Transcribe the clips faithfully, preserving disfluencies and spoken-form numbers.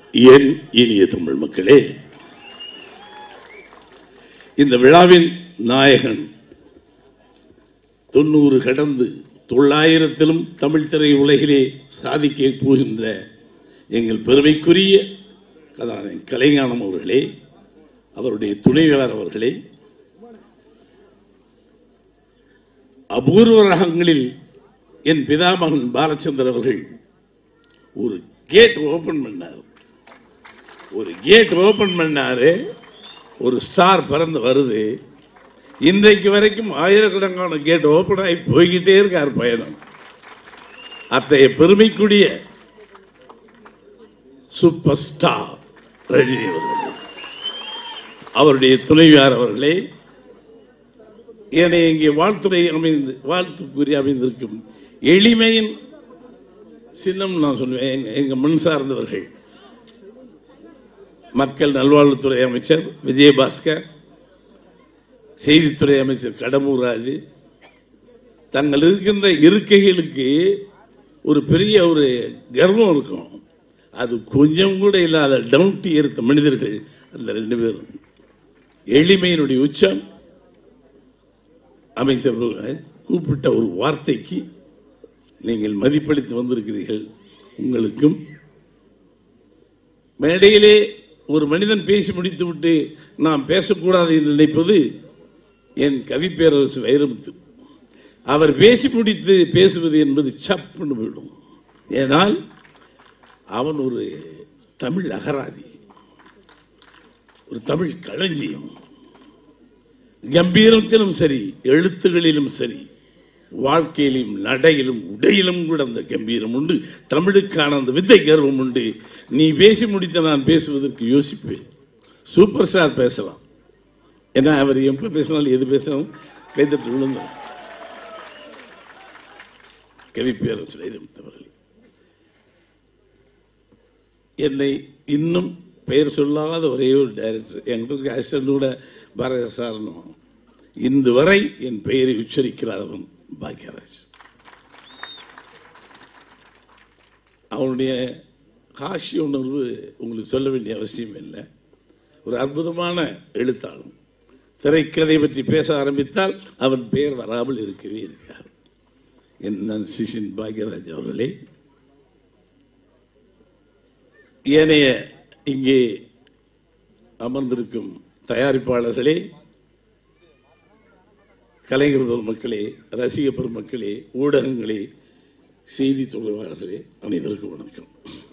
என் இனிய தமிழ் மக்களே, இந்த விழாவின் நாயகன் தொண்ணூறு கடந்து தொள்ளாயிரத்திலும் தமிழ் திரை உலகிலே சாதிக்க போகின்ற எங்கள் பெருமைக்குரிய கதாநாயகன் கலைஞானம் அவர்களே, அவருடைய துணைவியார் அவர்களே, அபூர்வ ரகங்களில் என் பிதாமகன் பாலச்சந்தர் அவர்கள் ஒரு கேட் ஓபன் பண்ணார். ஒரு கேட் ஓபன் பண்ணாரு, ஒரு ஸ்டார் பறந்து வருது. இன்றைக்கு வரைக்கும் ஆயிரக்கணக்கான கேட் ஓபன் ஆகி போய்கிட்டே இருக்கார் பயணம். அத்தகைய பெருமைக்குரிய சூப்பர் ஸ்டார் ரஜினி அவர்கள், அவருடைய துணைவியார் அவர்களே, என்னை இங்கே வாழ்த்துறை அமைந்து வாழ்த்துக்குரிய அமைந்திருக்கும் எளிமையின் சின்னம் நான் சொல்லுவேன். எங்க மண் சார்ந்தவர்கள் மக்கள் நல்வாழ்வுத்துறை அமைச்சர் விஜயபாஸ்கர், செய்தித்துறை அமைச்சர் கடம்பூர் ராஜு, தங்கள் இருக்கின்ற இருக்கைகளுக்கு ஒரு பெரிய ஒரு கர்வம் இருக்கும். அது கொஞ்சம் கூட இல்லாத டவுன்டி எடுத்த மனிதர்கள் அந்த ரெண்டு பேரும். எளிமையினுடைய உச்சம். அமைச்சர் கூப்பிட்ட ஒரு வார்த்தைக்கு நீங்கள் மதிப்பளித்து வந்திருக்கிறீர்கள். உங்களுக்கும் மேடையிலே ஒரு மனிதன் பேசி முடித்து விட்டு நாம் பேசக்கூடாது என்று நினைப்பது என் கவி பேரரசு வைரமுத்து. அவர் பேசி முடித்து பேசுவது என்பது சப்புன்னு போயிடும். ஏனால் அவன் ஒரு தமிழ் அகராதி, ஒரு தமிழ் களஞ்சியம். கம்பீரத்திலும் சரி, எழுத்துகளிலும் சரி, வாழ்க்கையிலும் நடையிலும் உடையிலும் கூட அந்த கம்பீரம் உண்டு. தமிழுக்கான அந்த வித்தை கர்வம் உண்டு. நீ பேசி முடித்த நான் பேசுவதற்கு யோசிப்பேன். சூப்பர் ஸ்டார் பேசலாம், ஏன்னா அவர் எப்ப பேசினாலும் எது பேசினாலும் கைதட்டு விழுந்தார். கவி பேரரசு வைரமுத்து என்னை இன்னும் பெயர் சொல்லாத ஒரே ஒரு டைரக்டர், எங்களுக்கு அசிஸ்டன்ட் கூட பாரத சாரணும், இன்று வரை என் பெயரை உச்சரிக்கிறாதவன் பாக்யராஜ். அவனுடைய காட்சி உணர்வு உங்களுக்கு சொல்ல வேண்டிய அவசியம் இல்லை. ஒரு அற்புதமான எழுத்தாளன். திரைக்கதை பற்றி பேச ஆரம்பித்தால் அவன் பெயர் வராமல் இருக்கவே இருக்கார். என் சிஷின் பாக்யராஜ் அவர்களே, ஏனைய இங்கே அமர்ந்திருக்கும் தயாரிப்பாளர்களே, கலைஞர் பெருமக்களே, ரசிக பெருமக்களே, ஊடகங்களே, செய்தி தொடர்பாளர்களே, அனைவருக்கும் வணக்கம்.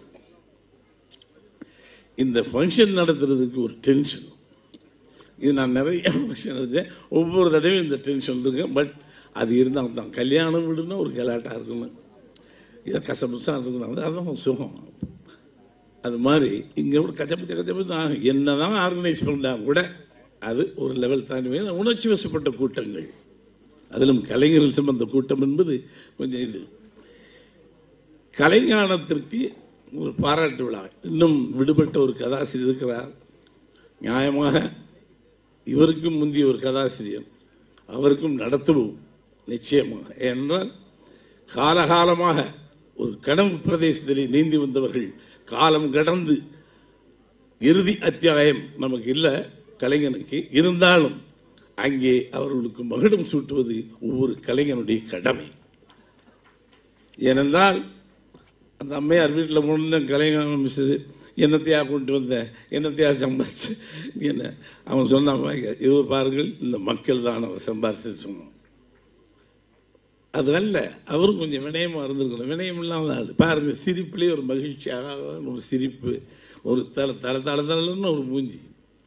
இந்த ஃபங்க்ஷன் நடத்துறதுக்கு ஒரு டென்ஷன். இது நான் நிறைய ஃபங்க்ஷன் எடுத்தேன், ஒவ்வொரு தடவையும் இந்த டென்ஷன் இருக்கேன். பட் அது இருந்தால் தான் கல்யாணம் விடுனா ஒரு கலாட்டாக இருக்கணும், இதை கசபுசாக இருக்கணும், அதுதான் சுகம். அது மாதிரி இங்கே ஒரு கச்சபச்ச கச்சபச்ச என்ன தான் ஆர்கனைஸ் பண்ணால் கூட அது ஒரு லெவல் தாண்டி உணர்ச்சி வசப்பட்ட கூட்டங்கள், அதிலும் கலைஞர்கள் சம்பந்த கூட்டம் என்பது கொஞ்சம் இது. கலைஞானத்திற்கு ஒரு பாராட்டு விழா. இன்னும் விடுபட்ட ஒரு கதாசிரியர் இருக்கிறார். நியாயமாக இவருக்கும் முந்திய ஒரு கதாசிரியர், அவருக்கும் நடத்துவோம் நிச்சயமாக. ஏனென்றால் காலகாலமாக ஒரு கனவு பிரதேசத்திலே நீந்தி வந்தவர்கள், காலம் கடந்து இறுதி அத்தியாயம் நமக்கு இல்லை கலைஞனுக்கு, இருந்தாலும் அங்கே அவர்களுக்கு மகுடம் சூட்டுவது ஒவ்வொரு கலைஞனுடைய கடமை. ஏனென்றால் அந்த அம்மையார் வீட்டில் முன்ன கலைஞர் மிஸ் என்னத்தையா கொண்டு வந்த, என்னத்தையா சம்பாரிச்சு என்ன அவன் சொன்னான், இது பாருங்கள் இந்த மக்கள் தான் அவர் சம்பாரிச்சு சொன்னோம். அது அல்ல, அவரும் கொஞ்சம் வினயமாக இருந்திருக்கணும். வினயம் இல்லாமல் ஆள் பாருங்க, சிரிப்புலேயே ஒரு மகிழ்ச்சியாக ஒரு சிரிப்பு, ஒரு தல தல தல தலன்னு ஒரு மூஞ்சி.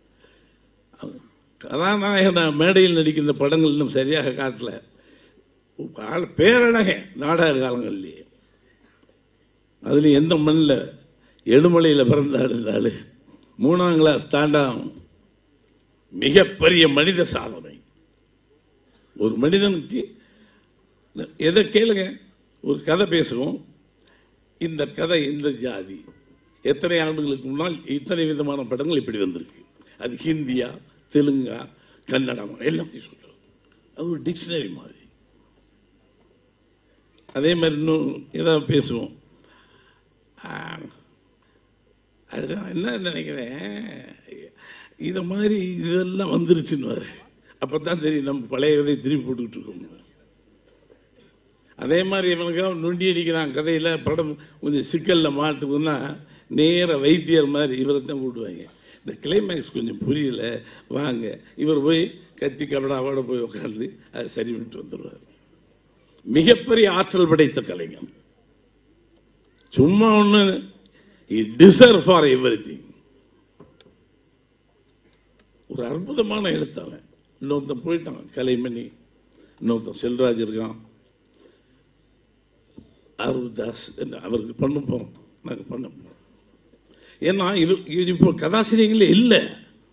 கதாநாயகன் மேடையில் நடிக்கின்ற படங்கள் இன்னும் சரியாக காட்டல. பேரழக நாடக காலங்கள்லேயே அதுலேயும் எந்த மண்ணில் எழுமலையில் பிறந்தாள் இருந்தாலும் மூணாம் கிளாஸ் தாண்டாம் மிகப்பெரிய மனித சாதனை. ஒரு மனிதனுக்கு எதை கேளுங்க, ஒரு கதை பேசுவோம், இந்த கதை இந்த ஜாதி, எத்தனை ஆண்டுகளுக்கு முன்னால் இத்தனை விதமான படங்கள் இப்படி வந்திருக்கு, அது ஹிந்தியா தெலுங்கா கன்னடம் எல்லாத்தையும் சொல்கிறோம். அது ஒரு டிக்ஷனரி மாதிரி. அதே மாதிரி இன்னும் ஏதாவது பேசுவோம், அது நான் என்ன நினைக்கிறேன், இதை மாதிரி இதெல்லாம் வந்துருச்சுன்னு அப்போ தான் தெரியும் நம்ம பழைய கதையை திருப்பி போட்டுக்கிட்டு இருக்கோம். அதே மாதிரி இவனுக்காக நொண்டி அடிக்கிறான் கதையில், படம் கொஞ்சம் சிக்கலில் மாட்டுதுன்னா நேராக வைத்தியர் மாதிரி இவரை தான் கூட்டுவாங்க. இந்த கிளைமேக்ஸ் கொஞ்சம் புரியல, வாங்க இவர் போய் கத்தி கபடாவோட போய் உட்காந்து அதை சரி பண்ணிட்டு வந்துடுவார். மிகப்பெரிய ஆற்றல் படைத்த கலைஞன். சும்மா ஒன்று டிசர்வ் ஃபார் எவ்ரிதிங். ஒரு அற்புதமான எழுத்தாளன். இன்னொருத்தன் போயிட்டான் கலைமணி, இன்னொருத்தன் செல்வராஜ் இருக்கான், அருள்தாஸ், அவருக்கு பண்ண போகிறோம், நாங்கள் பண்ண போகிறோம். ஏன்னா இது இது இப்போ கதாசிரியர்களே இல்லை.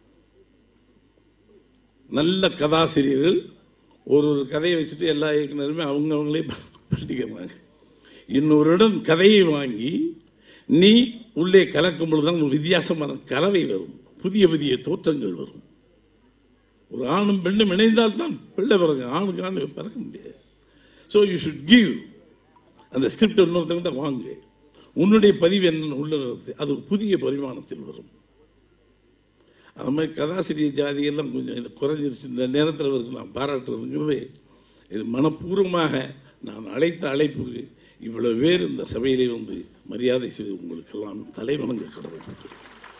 நல்ல கதாசிரியர்கள் ஒரு ஒரு கதையை வச்சுட்டு எல்லா இயக்குனருமே அவங்க அவங்களே பண்ணிக்கிறாங்க. இன்னொருடன் கதையை வாங்கி நீ உள்ளே கலக்கும் பொழுதுதான் ஒரு வித்தியாசமான கலவை வரும், புதிய புதிய தோற்றங்கள் வரும். ஒரு ஆணும் பெண்ணும் இணைந்தால் தான் பிள்ளை பிறகு, ஆணுக்கு ஆணு பிறக்க முடியாது. So you should give. அந்த ஸ்கிரிப்ட் இன்னொருத்தங்கிட்ட வாங்கு, உன்னுடைய பதிவு என்னன்னு உள்ள அது புதிய பரிமாணத்தில் வரும். அது மாதிரி கதாசிரியர் ஜாதியெல்லாம் கொஞ்சம் இது குறைஞ்சிருச்சு. இந்த நேரத்தில் இவருக்கு நான் பாராட்டுறதுங்கிறது இது மனப்பூர்வமாக நான் அழைத்த அழைப்புக்கு இவ்வளவு பேர் இந்த சபையிலே வந்து மரியாதை செய்து உங்களுக்கெல்லாம் தலைவணங்க கடவுள்.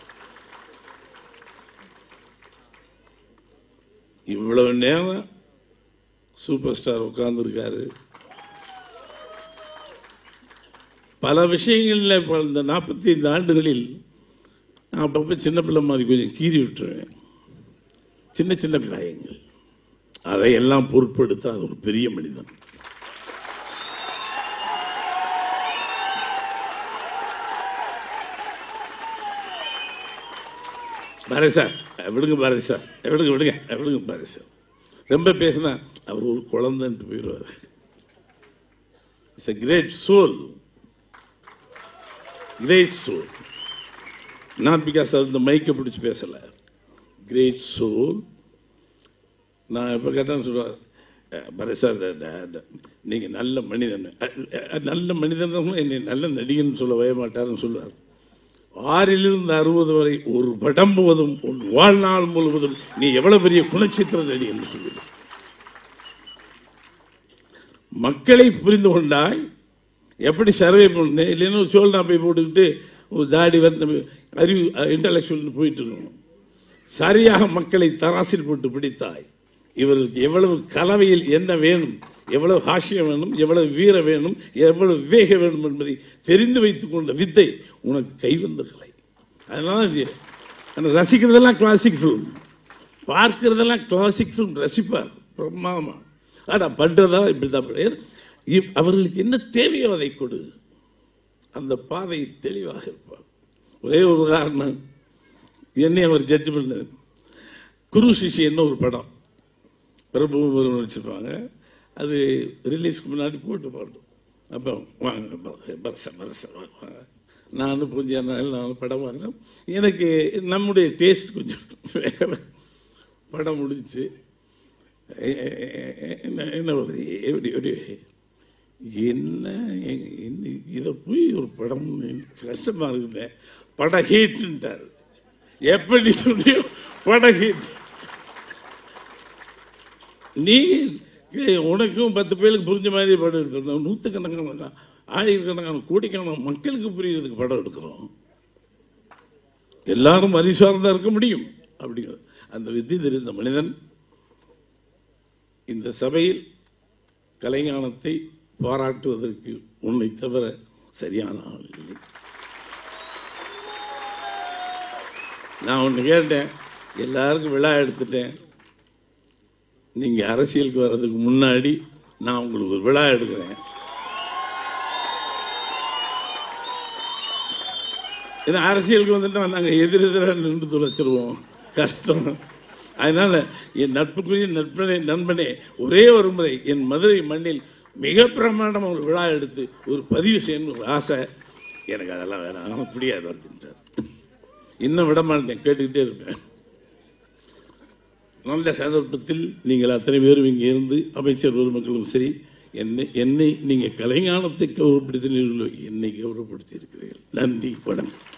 இவ்வளவு நேரம் சூப்பர் ஸ்டார் உட்கார்ந்துருக்காரு. பல விஷயங்களில் இப்போ இந்த நாற்பத்தி ஐந்து ஆண்டுகளில் நான் அப்பப்போ சின்ன பிள்ளை மாதிரி கொஞ்சம் கீறி விட்டுருவேன். சின்ன சின்ன காயங்கள், அதையெல்லாம் பொருட்படுத்த அது ஒரு பெரிய மனிதன். பாரதி சார் விடுங்க, பாரதி சார் விடுங்க விடுங்க விடுங்க பாரதி சார் ரொம்ப பேசினா அவர் ஒரு குழந்தைன்ட்டு போயிடுவார். It's a great soul, great soul. Not because அது இந்த மைக்கை பிடிச்சி பேசலை, கிரேட் சோல். நான் எப்போ கேட்டான்னு சொல்லுவார், பாரதி சார் நீங்கள் நல்ல மனிதன், நல்ல மனிதன் என்னை நல்ல நடிகன்னு சொல்ல வய மாட்டார்னு சொல்லுவார். ஆறிலிருந்து அறுபது வரை ஒரு படம் போதும் உன் வாழ்நாள் முழுவதும் நீ எவ்வளவு பெரிய குணச்சித்திர நடி என்று சொல்லுது. மக்களை புரிந்து கொண்டாய், எப்படி சர்வே பண்ண இல்லைன்னா ஒரு சோழனா போய் போட்டுக்கிட்டு ஒரு தாடி வந்து அறிவு இன்டலெக்சுவல் போயிட்டு இருக்கணும். சரியாக மக்களை தராசில் போட்டு பிடித்தாய். இவர்களுக்கு எவ்வளவு கலவையில் என்ன வேணும், எவ்வளவு ஹாஸ்யம் வேணும், எவ்வளவு வீர வேணும், எவ்வளவு விவேக வேணும் என்பதை தெரிந்து வைத்துக் கொண்ட வித்தை உனக்கு கைவந்த கலை. அதனால ரசிக்கிறதெல்லாம் கிளாசிக் ஃபிலிம், பார்க்கிறதெல்லாம் கிளாசிக் ஃபிலிம் ரசிப்பார் பிரமாமா. ஆனால் பண்ணுறதெல்லாம் இப்படி தான். அவர்களுக்கு என்ன தேவையோ அதை கொடு, அந்த பாதையில் தெளிவாக இருப்பார். ஒரே ஒரு உதாரணம், என்னை அவர் ஜட்ஜ் பண்ணது குரு சிஷியன்னு ஒரு படம் பிரபு வச்சுருப்பாங்க. அது ரிலீஸ்க்கு முன்னாடி போட்டு பாடும். அப்போ வாங்க பரச பரச வாங்க, நானும் கொஞ்சம் நாள் நான் படம் வாங்கினேன். எனக்கு நம்முடைய டேஸ்ட் கொஞ்சம் வேறு. படம் முடிஞ்சு என்ன என்ன வருது எப்படி எப்படி என்ன இதை போய் ஒரு படம் கஷ்டமாக இருக்குங்க. பட ஹீட்டுன்ட்டார். எப்படி சொல்லியோ பட ஹீட். நீ உனக்கும் பத்து பேருக்கு புரிஞ்ச மாதிரி படம் எடுக்கிறோம், நூற்றுக்கணக்கான ஆயிரக்கணக்கான கோடிக்கணக்கான மக்களுக்கு புரியறதுக்கு படம் எடுக்கிறோம். எல்லாரும் அறிசார்ந்தா இருக்க முடியும் அப்படிங்கிறது அந்த வித்தி தெரிந்த மனிதன் இந்த சபையில் கலைஞானத்தை பாராட்டுவதற்கு உன்னை தவிர சரியான ஆள் இல்லை. நான் ஒன்று கேட்டேன், எல்லாருக்கும் விழா எடுத்துட்டேன், நீங்கள் அரசியலுக்கு வர்றதுக்கு முன்னாடி நான் உங்களுக்கு ஒரு விழா எடுக்கிறேன். ஏன்னா அரசியலுக்கு வந்துட்டு நாங்கள் எதிரெதிராக நின்று தொலைச்சிருவோம், கஷ்டம். அதனால் என் நட்புக்குரிய நட்பனே நண்பனே ஒரே ஒரு முறை என் மதுரை மண்ணில் மிக பிரமாண்டமாக ஒரு விழா எடுத்து ஒரு பதிவு செய்யணும் ஒரு ஆசை எனக்கு. அதெல்லாம் வேணாம், பிடியாது வருகின்றார். இன்னும் விட மாட்டேன், கேட்டுக்கிட்டே இருப்பேன். நல்ல சந்தர்ப்பத்தில் நீங்கள் அத்தனை பேரும் இங்கே இருந்து அமைச்சர் பெருமக்களும் சரி, என்னை என்னை நீங்கள் கலைஞானத்தை கௌரவப்படுத்தினீர்களோ என்னை கௌரவப்படுத்தி இருக்கிறீர்கள். நன்றி, வணக்கம்.